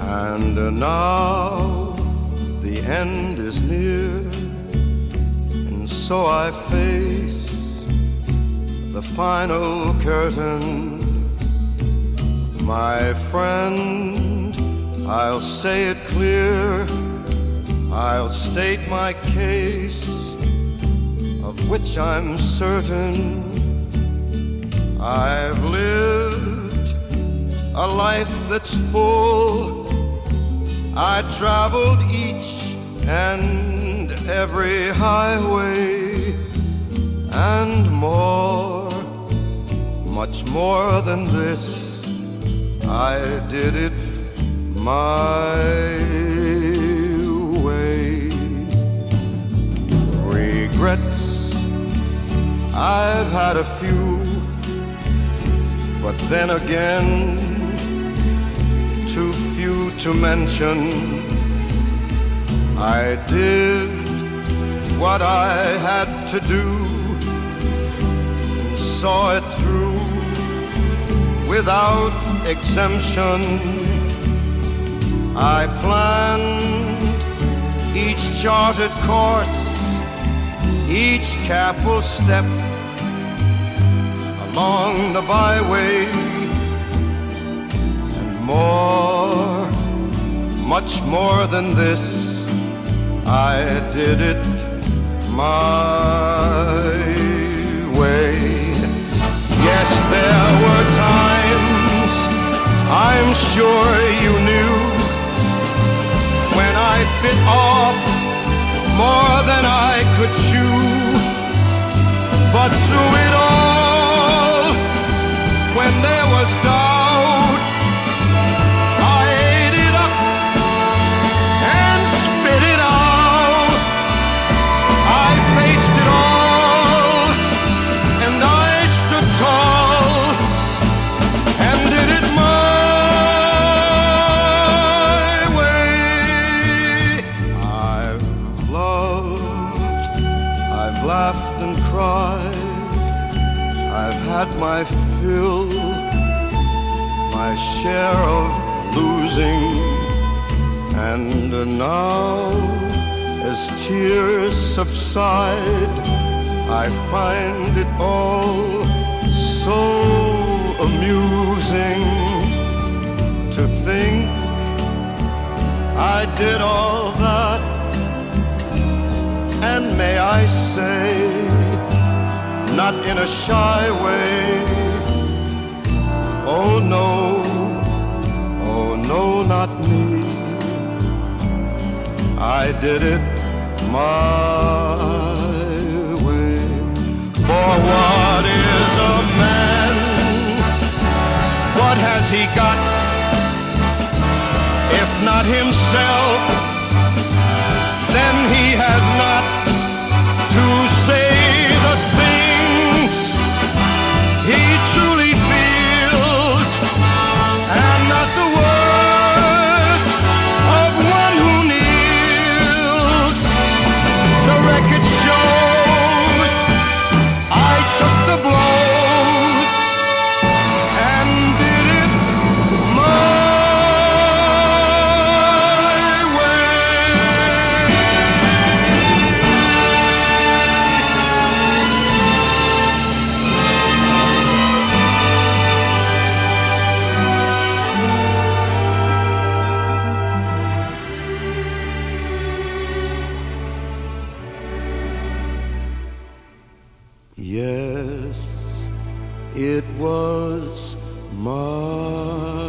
And now the end is near, and so I face the final curtain. My friend, I'll say it clear, I'll state my case, of which I'm certain. I've lived a life that's full. I traveled each and every highway, and more, much more than this, I did it my way. Regrets, I've had a few, but then again, too few to mention. I did what I had to do and saw it through without exemption. I planned each charted course, each careful step along the byway, and more, much more than this, I did it my way. Yes, there were times, I'm sure you knew, when I bit off more than I could chew. But through it all, when there was doubt, I ate it up and spit it out. I faced it all, and I stood tall and did it my way. I've loved, I've laughed and cried, I've had my fill, my share of losing, and now, as tears subside, I find it all so amusing to think I did all that, and may I say, not in a shy way, oh no, not me. I did it my way. For what is a man? What has he got, if not himself? Then he has not to say the things he truly feels, and not the words of one who kneels. The record shows I took the blows and did it my Yes, it was my